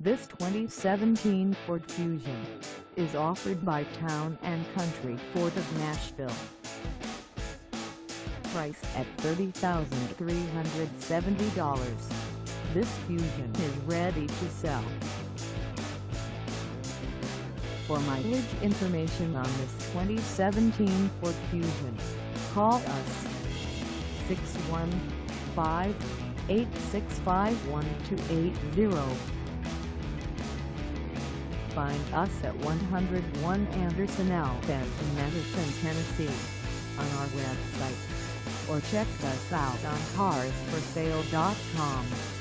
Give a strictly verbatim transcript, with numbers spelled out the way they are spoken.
This twenty seventeen Ford Fusion is offered by Town and Country Ford of Nashville. Price at thirty thousand three hundred seventy dollars. This Fusion is ready to sell. For mileage information on this twenty seventeen Ford Fusion, call us six one five, eight six five, one two eight zero. Find us at one oh one Anderson L N Madison, Tennessee on our website, or check us out on cars for sale dot com.